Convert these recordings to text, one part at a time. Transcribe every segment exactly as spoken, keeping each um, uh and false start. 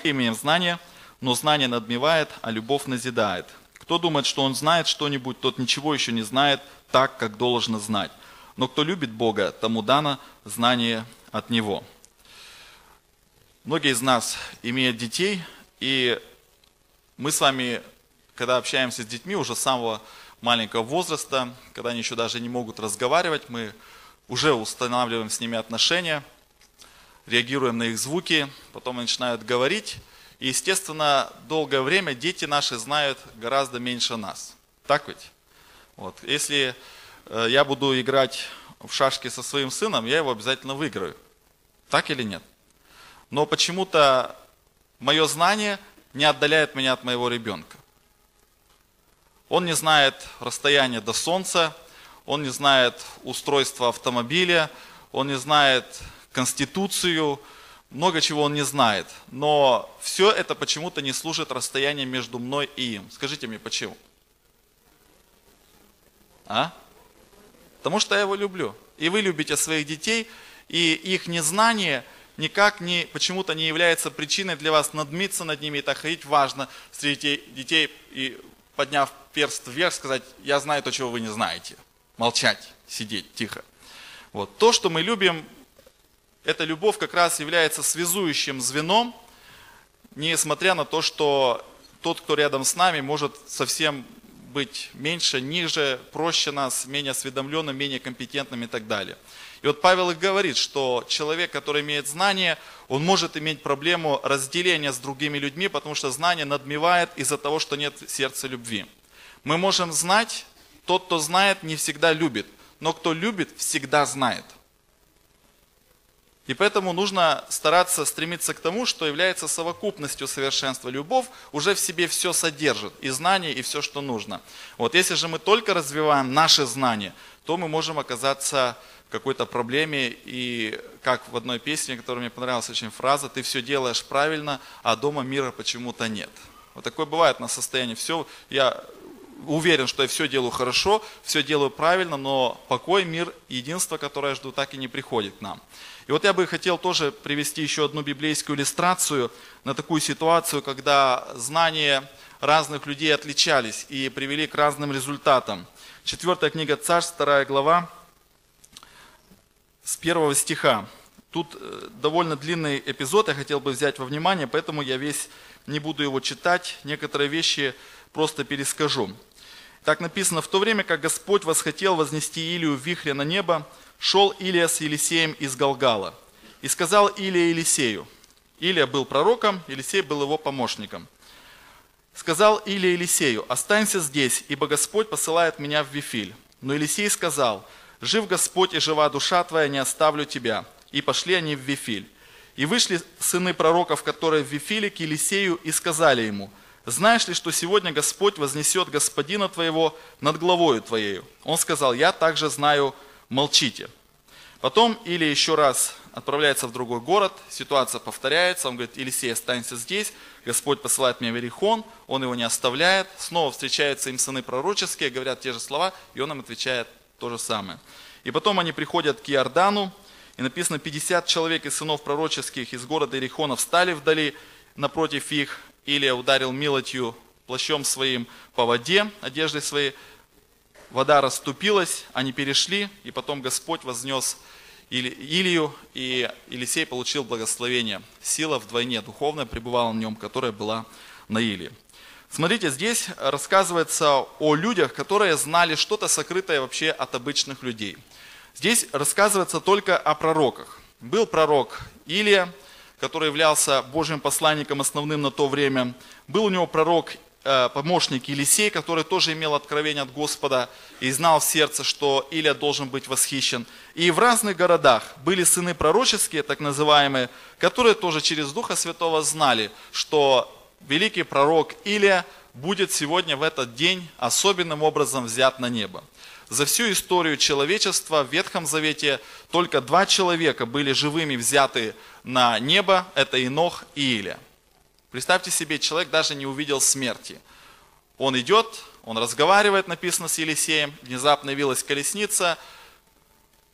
имеем знание, но знание надмевает, а любовь назидает. Кто думает, что он знает что-нибудь, тот ничего еще не знает так, как должно знать. Но кто любит Бога, тому дано знание от Него. Многие из нас имеют детей, и мы с вами, когда общаемся с детьми уже с самого маленького возраста, когда они еще даже не могут разговаривать, мы уже устанавливаем с ними отношения, реагируем на их звуки, потом они начинают говорить. И, естественно, долгое время дети наши знают гораздо меньше нас. Так ведь? Вот. Если э, я буду играть в шашки со своим сыном, я его обязательно выиграю. Так или нет? Но почему-то мое знание не отдаляет меня от моего ребенка. Он не знает расстояние до солнца, он не знает устройство автомобиля, он не знает конституцию, много чего он не знает. Но все это почему-то не служит расстоянием между мной и им. Скажите мне, почему? А? Потому что я его люблю. И вы любите своих детей, и их незнание никак не, почему-то не является причиной для вас надмиться над ними и так ходить. Важно среди детей и, подняв перст вверх, сказать: я знаю то, чего вы не знаете. Молчать, сидеть тихо. Вот. То, что мы любим, эта любовь как раз является связующим звеном, несмотря на то, что тот, кто рядом с нами, может совсем быть меньше, ниже, проще нас, менее осведомленным, менее компетентным и так далее. И вот Павел и говорит, что человек, который имеет знание, он может иметь проблему разделения с другими людьми, потому что знание надмевает из-за того, что нет сердца любви. Мы можем знать, тот, кто знает, не всегда любит, но кто любит, всегда знает. И поэтому нужно стараться стремиться к тому, что является совокупностью совершенства. Любовь уже в себе все содержит, и знание, и все, что нужно. Вот если же мы только развиваем наши знания, то мы можем оказаться в какой-то проблеме. И как в одной песне, которая мне понравилась очень фраза: «Ты все делаешь правильно, а дома мира почему-то нет». Вот такое бывает на состоянии. Все, я уверен, что я все делаю хорошо, все делаю правильно, но покой, мир, единство, которое я жду, так и не приходит к нам. И вот я бы хотел тоже привести еще одну библейскую иллюстрацию на такую ситуацию, когда знания разных людей отличались и привели к разным результатам. Четвертая книга Царств, вторая глава, с первого стиха. Тут довольно длинный эпизод, я хотел бы взять во внимание, поэтому я весь не буду его читать, некоторые вещи просто перескажу. Так написано: «В то время, как Господь восхотел вознести Илию в вихре на небо, шел Илия с Елисеем из Галгала. И сказал Илия Елисею». Илия был пророком, Елисей был его помощником. «Сказал Илия Елисею: останься здесь, ибо Господь посылает меня в Вифиль. Но Елисей сказал: жив Господь и жива душа твоя, не оставлю тебя. И пошли они в Вифиль. И вышли сыны пророков, которые в Вифиле, к Елисею, и сказали ему: знаешь ли, что сегодня Господь вознесет господина твоего над главою твоею? Он сказал: я также знаю, молчите. Потом Илия еще раз отправляется в другой город, ситуация повторяется, он говорит: Елисей, останься здесь, Господь посылает меня в Иерихон, он его не оставляет, снова встречаются им сыны пророческие, говорят те же слова, и он им отвечает то же самое. И потом они приходят к Иордану, и написано: пятьдесят человек из сынов пророческих из города Иерихона встали вдали напротив их. Илия ударил милотью плащом своим по воде, одеждой своей, вода расступилась, они перешли, и потом Господь вознес Илию, и Елисей получил благословение. Сила вдвойне духовная пребывала в нем, которая была на Илии. Смотрите, здесь рассказывается о людях, которые знали что-то сокрытое вообще от обычных людей. Здесь рассказывается только о пророках. Был пророк Илия, который являлся Божьим посланником основным на то время. Был у него пророк, помощник Елисей, который тоже имел откровение от Господа и знал в сердце, что Илия должен быть восхищен. И в разных городах были сыны пророческие, так называемые, которые тоже через Духа Святого знали, что великий пророк Илия будет сегодня в этот день особенным образом взят на небо. За всю историю человечества в Ветхом Завете только два человека были живыми взяты на небо, это Енох и Илия. Представьте себе, человек даже не увидел смерти. Он идет, он разговаривает, написано, с Елисеем, внезапно явилась колесница,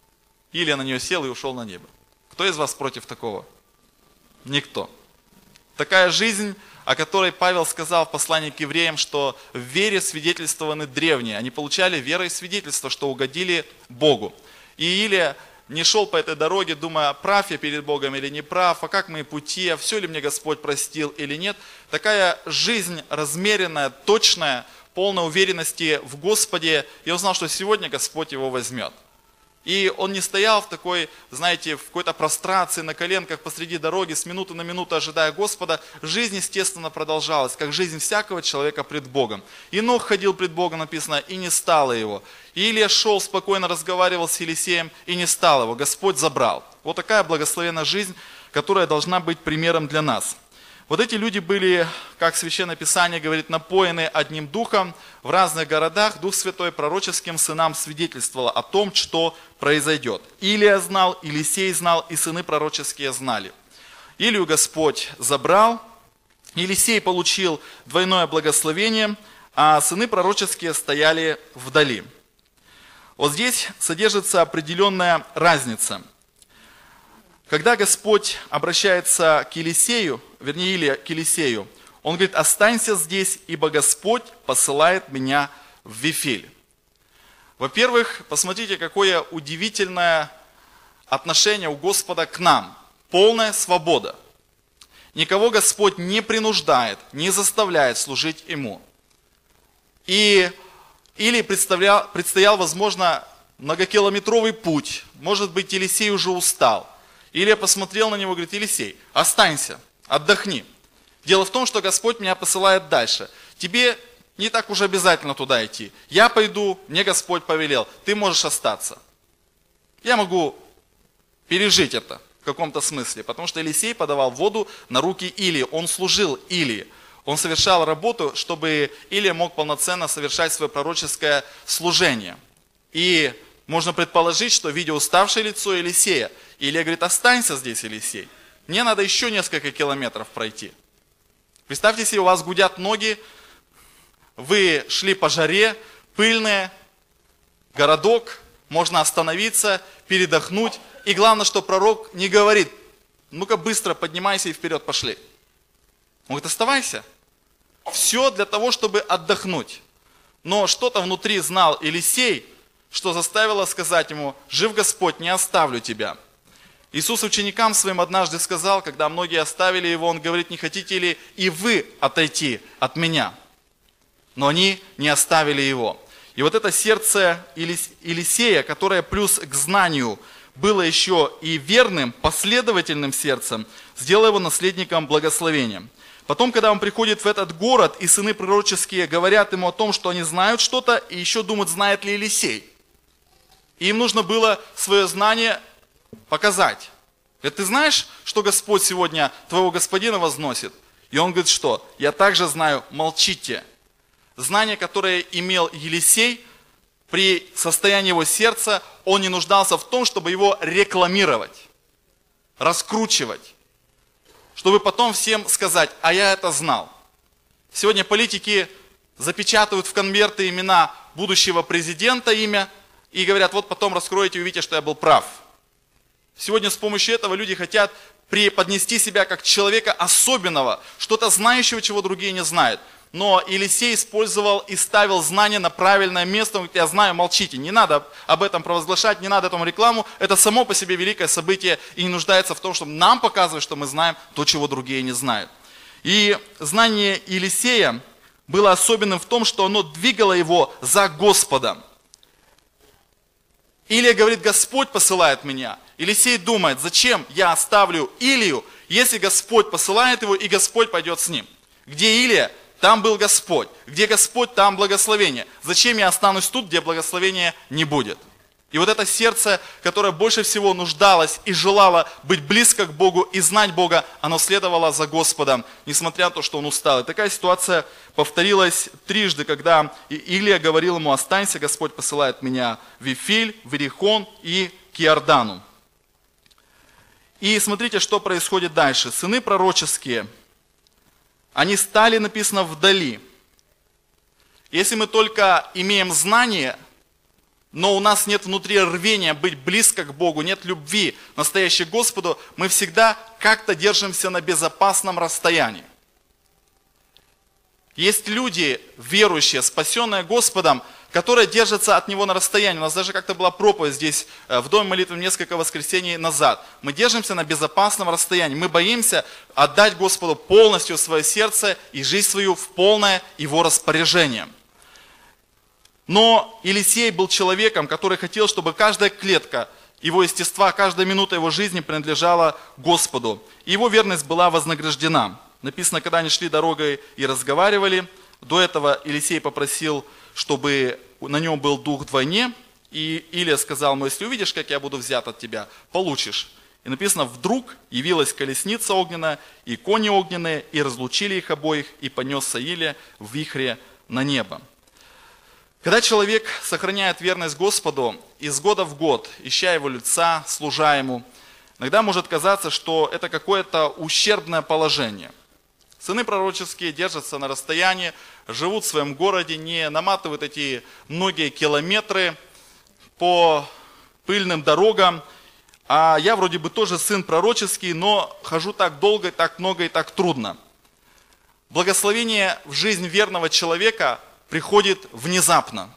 Илия на нее сел и ушел на небо. Кто из вас против такого? Никто. Такая жизнь, о которой Павел сказал в послании к евреям, что в вере свидетельствованы древние. Они получали верой свидетельство, что угодили Богу. И Илия не шел по этой дороге, думая, прав я перед Богом или не прав, а как мои пути, а все ли мне Господь простил или нет. Такая жизнь размеренная, точная, полной уверенности в Господе. И он знал, что сегодня Господь его возьмет. И он не стоял в такой, знаете, в какой-то прострации на коленках посреди дороги, с минуты на минуту ожидая Господа. Жизнь, естественно, продолжалась, как жизнь всякого человека пред Богом. Енох ходил пред Богом, написано, и не стало его. И Илия шел, спокойно разговаривал с Елисеем, и не стало его. Господь забрал. Вот такая благословенная жизнь, которая должна быть примером для нас. Вот эти люди были, как Священное Писание говорит, напоены одним духом. В разных городах Дух Святой пророческим сынам свидетельствовал о том, что произойдет. Илия знал, Елисей знал, и сыны пророческие знали. Илию Господь забрал, Елисей получил двойное благословение, а сыны пророческие стояли вдали. Вот здесь содержится определенная разница. Когда Господь обращается к Елисею, вернее, Илия к Елисею, он говорит, останься здесь, ибо Господь посылает меня в Вифиль. Во-первых, посмотрите, какое удивительное отношение у Господа к нам. Полная свобода. Никого Господь не принуждает, не заставляет служить Ему. И Илии предстоял, предстоял, возможно, многокилометровый путь. Может быть, Елисей уже устал. Илия посмотрел на него и говорит, Елисей, останься, отдохни. Дело в том, что Господь меня посылает дальше. Тебе не так уж обязательно туда идти. Я пойду, мне Господь повелел, ты можешь остаться. Я могу пережить это в каком-то смысле, потому что Елисей подавал воду на руки Илии, он служил Илии. Он совершал работу, чтобы Илия мог полноценно совершать свое пророческое служение. И можно предположить, что, видя уставшее лицо Елисея, Илия говорит, останься здесь, Елисей. Мне надо еще несколько километров пройти. Представьте себе, у вас гудят ноги, вы шли по жаре, пыльные, городок, можно остановиться, передохнуть. И главное, что пророк не говорит, ну-ка быстро поднимайся и вперед пошли. Он говорит, оставайся. Все для того, чтобы отдохнуть. Но что-то внутри знал Елисей, что заставило сказать ему, жив Господь, не оставлю тебя. Иисус ученикам своим однажды сказал, когда многие оставили его, он говорит, не хотите ли и вы отойти от меня? Но они не оставили его. И вот это сердце Елисея, которое плюс к знанию было еще и верным, последовательным сердцем, сделало его наследником благословения. Потом, когда он приходит в этот город, и сыны пророческие говорят ему о том, что они знают что-то, и еще думают, знает ли Елисей. И им нужно было свое знание показать. Говорит, ты знаешь, что Господь сегодня твоего господина возносит? И он говорит, что? Я также знаю, молчите. Знание, которое имел Елисей, при состоянии его сердца, он не нуждался в том, чтобы его рекламировать, раскручивать, чтобы потом всем сказать, а я это знал. Сегодня политики запечатывают в конверты имена будущего президента, имя, и говорят, вот потом раскроете и увидите, что я был прав. Сегодня с помощью этого люди хотят преподнести себя как человека особенного, что-то знающего, чего другие не знают. Но Елисей использовал и ставил знания на правильное место. Он говорит, я знаю, молчите, не надо об этом провозглашать, не надо этому рекламу. Это само по себе великое событие и не нуждается в том, чтобы нам показывать, что мы знаем то, чего другие не знают. И знание Елисея было особенным в том, что оно двигало его за Господом. Илия говорит, Господь посылает меня. Елисей думает, зачем я оставлю Илию, если Господь посылает его, и Господь пойдет с ним. Где Илия, там был Господь. Где Господь, там благословение. Зачем я останусь тут, где благословения не будет? И вот это сердце, которое больше всего нуждалось и желало быть близко к Богу и знать Бога, оно следовало за Господом, несмотря на то, что он устал. И такая ситуация повторилась трижды, когда Илия говорил ему, останься, Господь посылает меня в Вифиль, в Иерихон и к Иордану. И смотрите, что происходит дальше. Сыны пророческие, они стали, написано, вдали. Если мы только имеем знание, но у нас нет внутри рвения быть близко к Богу, нет любви настоящей к Господу, мы всегда как-то держимся на безопасном расстоянии. Есть люди, верующие, спасенные Господом, которые держатся от Него на расстоянии. У нас даже как-то была проповедь здесь, в Доме молитвы, несколько воскресений назад. Мы держимся на безопасном расстоянии. Мы боимся отдать Господу полностью свое сердце и жизнь свою в полное Его распоряжение. Но Елисей был человеком, который хотел, чтобы каждая клетка его естества, каждая минута его жизни принадлежала Господу. И его верность была вознаграждена. Написано, когда они шли дорогой и разговаривали, до этого Елисей попросил, чтобы на нем был дух вдвойне, и Илия сказал ему: если увидишь, как я буду взят от тебя, получишь. И написано, вдруг явилась колесница огненная и кони огненные, и разлучили их обоих, и понесся Илия в вихре на небо. Когда человек сохраняет верность Господу из года в год, ища Его лица, служа Ему, иногда может казаться, что это какое-то ущербное положение. Сыны пророческие держатся на расстоянии, живут в своем городе, не наматывают эти многие километры по пыльным дорогам. А я вроде бы тоже сын пророческий, но хожу так долго, так много и так трудно. Благословение в жизнь верного человека приходит внезапно.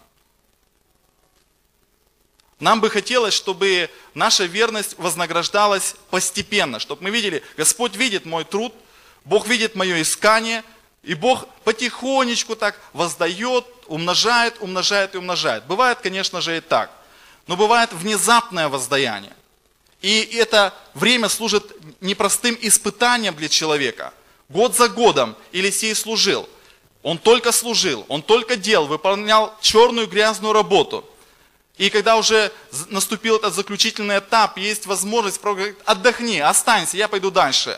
Нам бы хотелось, чтобы наша верность вознаграждалась постепенно, чтобы мы видели, Господь видит мой труд, Бог видит мое искание, и Бог потихонечку так воздает, умножает, умножает и умножает. Бывает, конечно же, и так, но бывает внезапное воздаяние. И это время служит непростым испытанием для человека. Год за годом Елисей служил. Он только служил, он только делал, выполнял черную грязную работу. И когда уже наступил этот заключительный этап, есть возможность, говорит: отдохни, останься, я пойду дальше.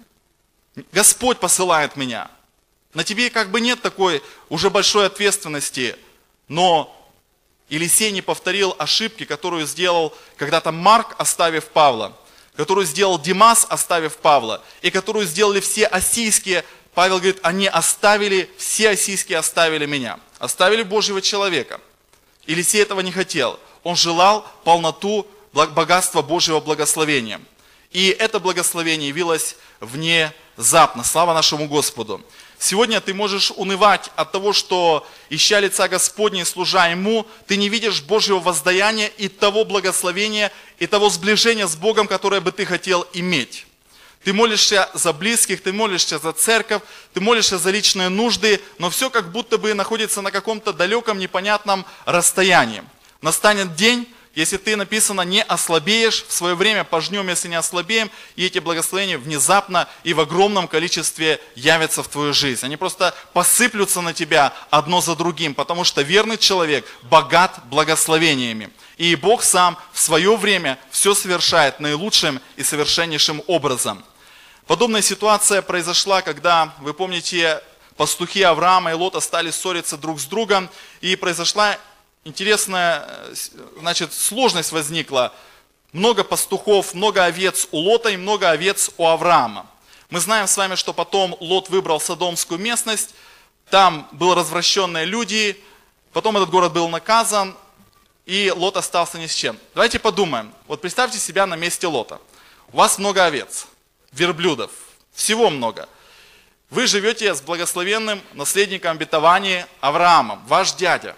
Господь посылает меня. На тебе как бы нет такой уже большой ответственности, но Елисей не повторил ошибки, которую сделал когда-то Марк, оставив Павла, которую сделал Димас, оставив Павла, и которую сделали все ассийские. Павел говорит, они оставили, все ассийские оставили меня, оставили Божьего человека. Елисей этого не хотел. Он желал полноту богатства Божьего благословения. И это благословение явилось внезапно. Слава нашему Господу. Сегодня ты можешь унывать от того, что, ища лица Господня и служа Ему, ты не видишь Божьего воздаяния и того благословения, и того сближения с Богом, которое бы ты хотел иметь. Ты молишься за близких, ты молишься за церковь, ты молишься за личные нужды, но все как будто бы находится на каком-то далеком, непонятном расстоянии. Настанет день, если ты, написано, не ослабеешь, в свое время пожнем, если не ослабеем, и эти благословения внезапно и в огромном количестве явятся в твою жизнь. Они просто посыплются на тебя одно за другим, потому что верный человек богат благословениями. И Бог сам в свое время все совершает наилучшим и совершеннейшим образом. Подобная ситуация произошла, когда, вы помните, пастухи Авраама и Лота стали ссориться друг с другом, и произошла интересная, значит, сложность возникла. Много пастухов, много овец у Лота и много овец у Авраама. Мы знаем с вами, что потом Лот выбрал Содомскую местность, там были развращенные люди, потом этот город был наказан, и Лот остался ни с чем. Давайте подумаем, вот представьте себя на месте Лота. У вас много овец, верблюдов, всего много. Вы живете с благословенным наследником обетования Авраамом, ваш дядя,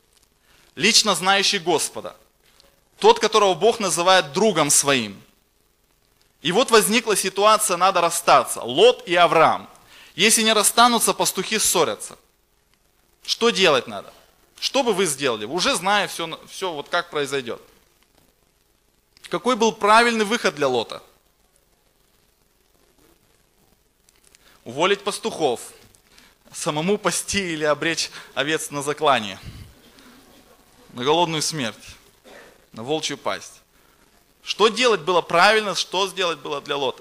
лично знающий Господа, тот, которого Бог называет другом своим. И вот возникла ситуация, надо расстаться, Лот и Авраам. Если не расстанутся, пастухи ссорятся. Что делать надо? Что бы вы сделали, уже зная все, все вот как произойдет? Какой был правильный выход для Лота? Уволить пастухов, самому пасти или обречь овец на заклание, на голодную смерть, на волчью пасть. Что делать было правильно, что сделать было для Лота?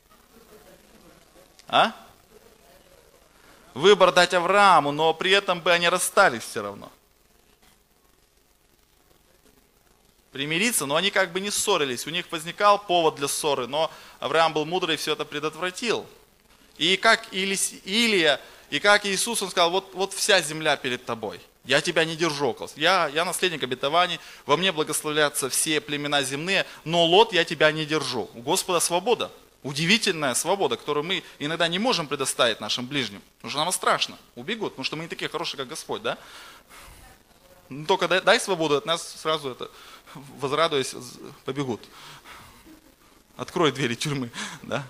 А? Выбор дать Аврааму, но при этом бы они расстались все равно. Примириться, но они как бы не ссорились, у них возникал повод для ссоры, но Авраам был мудрый и все это предотвратил. И как Илия, и как Иисус, он сказал, вот, вот вся земля перед тобой, Я тебя не держу около. Я, я наследник обетований, во мне благословлятся все племена земные, но Лот, я тебя не держу. У Господа свобода. Удивительная свобода, которую мы иногда не можем предоставить нашим ближним. Потому что нам страшно. Убегут, потому что мы не такие хорошие, как Господь, да? Ну, только дай, дай свободу, от нас сразу это, возрадуясь, побегут. Открой двери тюрьмы, да?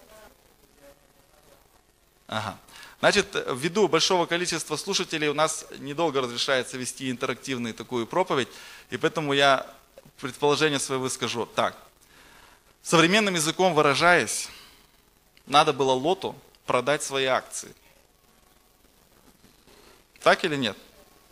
Ага. Значит, ввиду большого количества слушателей у нас недолго разрешается вести интерактивную такую проповедь, и поэтому я предположение свое выскажу так. Современным языком выражаясь, надо было Лоту продать свои акции. Так или нет?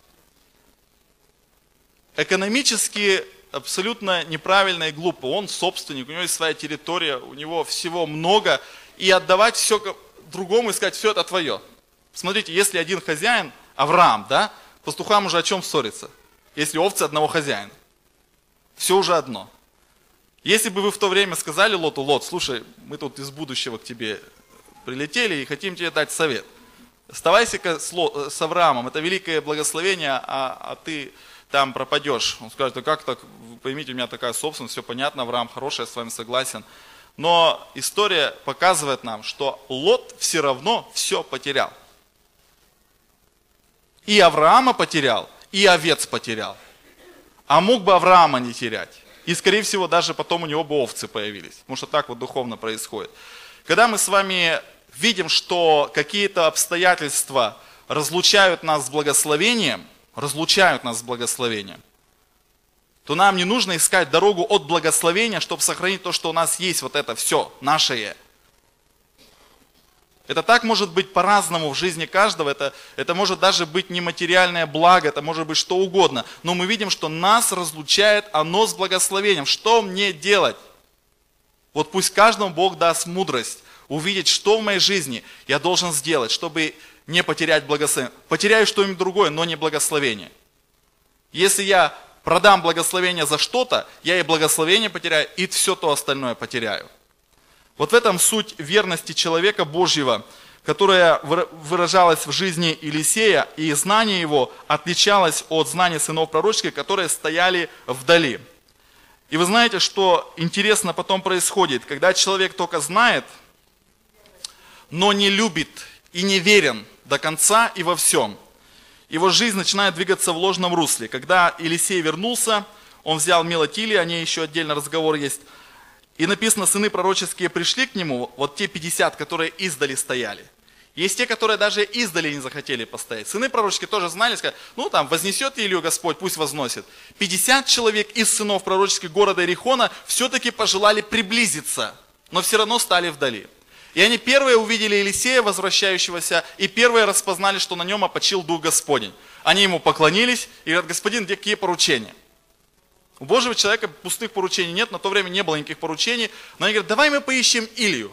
Экономически абсолютно неправильно и глупо. Он собственник, у него есть своя территория, у него всего много, и отдавать все другому и сказать, все это твое. Смотрите, если один хозяин, Авраам, да, пастухам уже о чем ссориться? Если овцы одного хозяина. Все уже одно. Если бы вы в то время сказали Лоту, Лот, слушай, мы тут из будущего к тебе прилетели и хотим тебе дать совет. Оставайся-ка с Авраамом, это великое благословение, а, а ты там пропадешь. Он скажет, да как так, вы поймите, у меня такая собственность, все понятно, Авраам хороший, я с вами согласен. Но история показывает нам, что Лот все равно все потерял. И Авраама потерял, и овец потерял. А мог бы Авраама не терять. И, скорее всего, даже потом у него бы овцы появились. Потому что так вот духовно происходит. Когда мы с вами видим, что какие-то обстоятельства разлучают нас с благословением, разлучают нас с благословением, то нам не нужно искать дорогу от благословения, чтобы сохранить то, что у нас есть, вот это все, наше. Это так может быть по-разному в жизни каждого, это, это может даже быть нематериальное благо, это может быть что угодно. Но мы видим, что нас разлучает оно с благословением. Что мне делать? Вот пусть каждому Бог даст мудрость увидеть, что в моей жизни я должен сделать, чтобы не потерять благословение. Потеряю что-нибудь другое, но не благословение. Если я продам благословение за что-то, я и благословение потеряю, и все то остальное потеряю. Вот в этом суть верности человека Божьего, которая выражалась в жизни Елисея, и знание его отличалось от знания сынов пророческих, которые стояли вдали. И вы знаете, что интересно потом происходит, когда человек только знает, но не любит и не верен до конца и во всем. Его жизнь начинает двигаться в ложном русле. Когда Елисей вернулся, он взял Мелатили, о ней еще отдельно разговор есть. И написано, сыны пророческие пришли к нему, вот те пятьдесят, которые издали стояли. Есть те, которые даже издали не захотели постоять. Сыны пророческие тоже знали, сказали, ну там вознесет Илью Господь, пусть возносит. пятьдесят человек из сынов пророческих города Иерихона все-таки пожелали приблизиться, но все равно стали вдали. И они первые увидели Елисея, возвращающегося, и первые распознали, что на нем опочил Дух Господень. Они ему поклонились и говорят, господин, где какие поручения? У Божьего человека пустых поручений нет, на то время не было никаких поручений. Но они говорят, давай мы поищем Илью.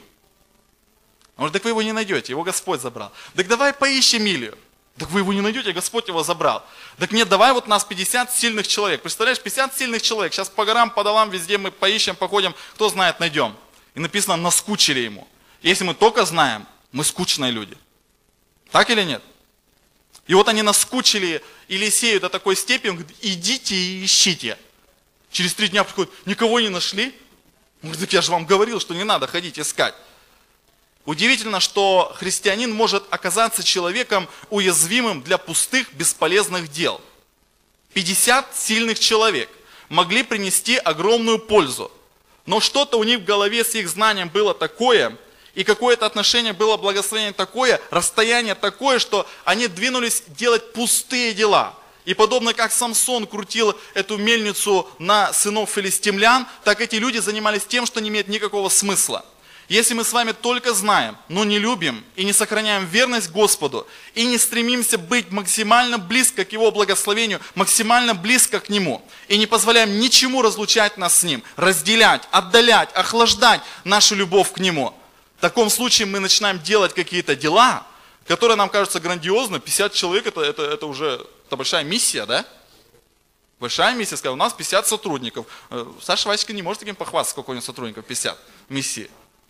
Он говорит, так вы его не найдете, его Господь забрал. Так давай поищем Илью. Так вы его не найдете, Господь его забрал. Так нет, давай вот нас пятьдесят сильных человек. Представляешь, пятьдесят сильных человек. Сейчас по горам, по долам, везде мы поищем, походим, кто знает, найдем. И написано, наскучили ему. Если мы только знаем, мы скучные люди. Так или нет? И вот они наскучили Елисею до такой степени, он говорит, идите и ищите. Через три дня приходят, никого не нашли? Он говорит, так я же вам говорил, что не надо ходить искать. Удивительно, что христианин может оказаться человеком уязвимым для пустых, бесполезных дел. пятьдесят сильных человек могли принести огромную пользу. Но что-то у них в голове с их знанием было такое, и какое-то отношение было благословение такое, расстояние такое, что они двинулись делать пустые дела. И подобно как Самсон крутил эту мельницу на сынов филистимлян, так эти люди занимались тем, что не имеет никакого смысла. Если мы с вами только знаем, но не любим и не сохраняем верность Господу, и не стремимся быть максимально близко к Его благословению, максимально близко к Нему, и не позволяем ничему разлучать нас с Ним, разделять, отдалять, охлаждать нашу любовь к Нему, в таком случае мы начинаем делать какие-то дела, которые нам кажутся грандиозны. пятьдесят человек это, это, это уже это большая миссия, да? Большая миссия, сказал, у нас пятьдесят сотрудников. Саша Васечка не может таким похвастаться, сколько у него сотрудников, пятьдесят миссии.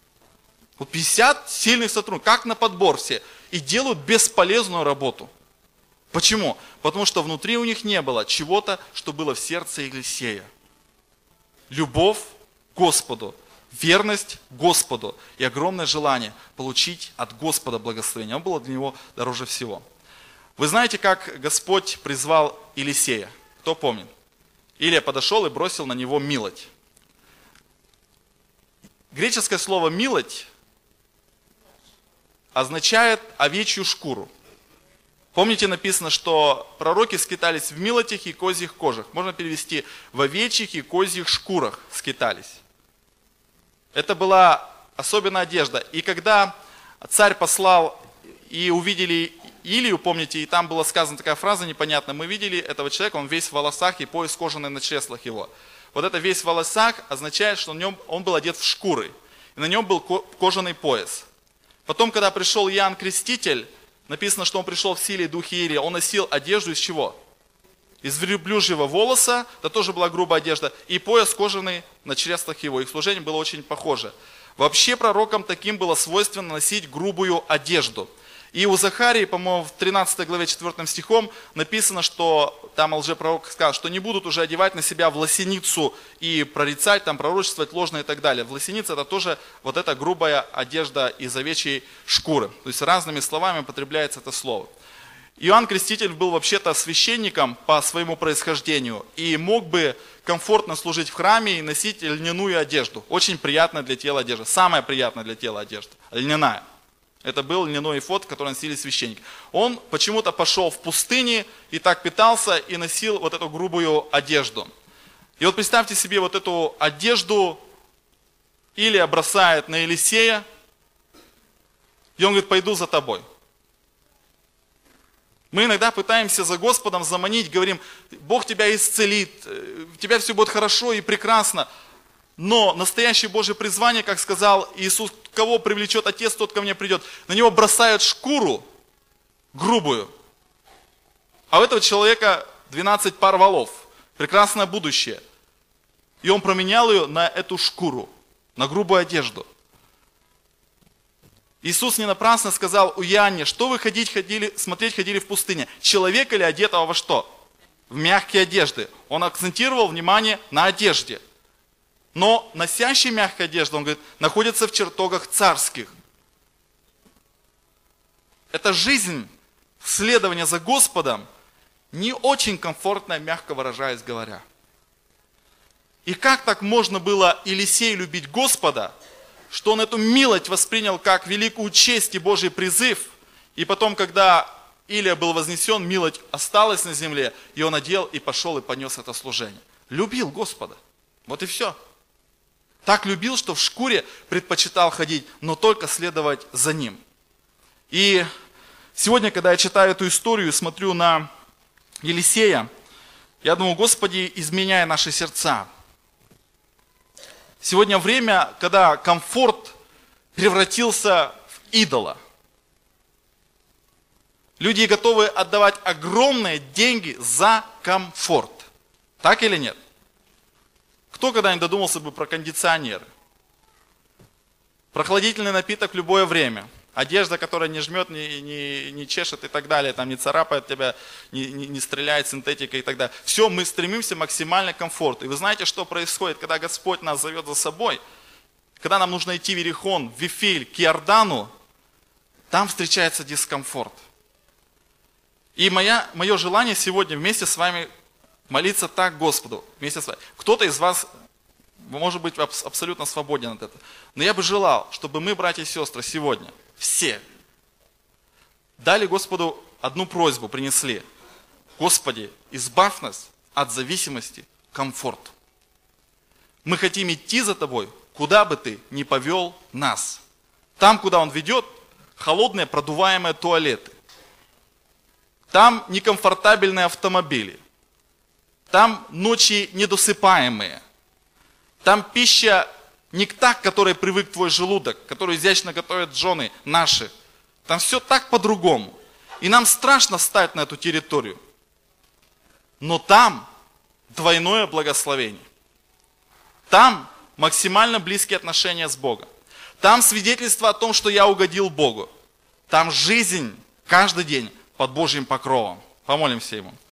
Вот пятьдесят сильных сотрудников, как на подбор все, и делают бесполезную работу. Почему? Потому что внутри у них не было чего-то, что было в сердце Елисея. Любовь к Господу, верность Господу и огромное желание получить от Господа благословение. Он было для него дороже всего. Вы знаете, как Господь призвал Елисея? Кто помнит? Илия подошел и бросил на него милоть. Греческое слово «милоть» означает овечью шкуру. Помните, написано, что пророки скитались в милотях и козьих кожах. Можно перевести в овечьих и козьих шкурах скитались. Это была особенная одежда. И когда царь послал и увидели Илию, помните, и там была сказана такая фраза непонятная, мы видели этого человека, он весь в волосах и пояс кожаный на чреслах его. Вот это весь в волосах означает, что на нем, он был одет в шкуры. И на нем был кожаный пояс. Потом, когда пришел Иоанн Креститель, написано, что он пришел в силе и духе Илии, он носил одежду из чего? Из верблюжьего волоса, это тоже была грубая одежда, и пояс кожаный на чреслах его. Их служение было очень похоже. Вообще пророкам таким было свойственно носить грубую одежду. И у Захарии, по-моему, в тринадцатой главе четвёртым стихом написано, что там лжепророк сказал, что не будут уже одевать на себя власеницу и прорицать, там, пророчествовать ложно и так далее. Власеница это тоже вот эта грубая одежда из овечьей шкуры. То есть разными словами употребляется это слово. Иоанн Креститель был вообще-то священником по своему происхождению и мог бы комфортно служить в храме и носить льняную одежду. Очень приятная для тела одежда. Самая приятная для тела одежда. Льняная. Это был льняной эфод, который носили священники. Он почему-то пошел в пустыне и так питался и носил вот эту грубую одежду. И вот представьте себе вот эту одежду Илия бросает на Елисея, и он говорит, пойду за тобой. Мы иногда пытаемся за Господом заманить, говорим, Бог тебя исцелит, у тебя все будет хорошо и прекрасно. Но настоящее Божье призвание, как сказал Иисус, кого привлечет Отец, тот ко мне придет. На него бросают шкуру грубую. А у этого человека двенадцать пар волов, прекрасное будущее. И он променял ее на эту шкуру, на грубую одежду. Иисус не напрасно сказал у Иоанне, что вы ходить, ходили, смотреть ходили в пустыне? Человека ли одетого во что? В мягкие одежды. Он акцентировал внимание на одежде. Но носящий мягкую одежду, он говорит, находится в чертогах царских. Эта жизнь, следование за Господом, не очень комфортная, мягко выражаясь говоря. И как так можно было Елисею любить Господа, что он эту милость воспринял как великую честь и Божий призыв, и потом, когда Илия был вознесен, милость осталась на земле, и он одел и пошел и понес это служение. Любил Господа. Вот и все. Так любил, что в шкуре предпочитал ходить, но только следовать за ним. И сегодня, когда я читаю эту историю, смотрю на Елисея, я думаю, Господи, изменяй наши сердца. Сегодня время, когда комфорт превратился в идола. Люди готовы отдавать огромные деньги за комфорт. Так или нет? Кто когда-нибудь додумался бы про кондиционеры? Прохладительный напиток в любое время. Одежда, которая не жмет, не, не, не чешет и так далее, там не царапает тебя, не, не, не стреляет синтетикой и так далее. Все, мы стремимся максимально к комфорту. И вы знаете, что происходит, когда Господь нас зовет за собой? Когда нам нужно идти в Иерихон, в Вифиль, к Иордану, там встречается дискомфорт. И моя, мое желание сегодня вместе с вами молиться так Господу, вместе с вами. Кто-то из вас может быть абсолютно свободен от этого. Но я бы желал, чтобы мы, братья и сестры, сегодня все дали Господу одну просьбу, принесли. Господи, избавь нас от зависимости к комфорту. Мы хотим идти за Тобой, куда бы Ты ни повел нас. Там, куда Он ведет, холодные продуваемые туалеты. Там некомфортабельные автомобили. Там ночи недосыпаемые. Там пища не та, к которой привык твой желудок, которую изящно готовят жены наши. Там все так по-другому. И нам страшно встать на эту территорию. Но там двойное благословение. Там максимально близкие отношения с Богом. Там свидетельство о том, что я угодил Богу. Там жизнь каждый день под Божьим покровом. Помолимся ему.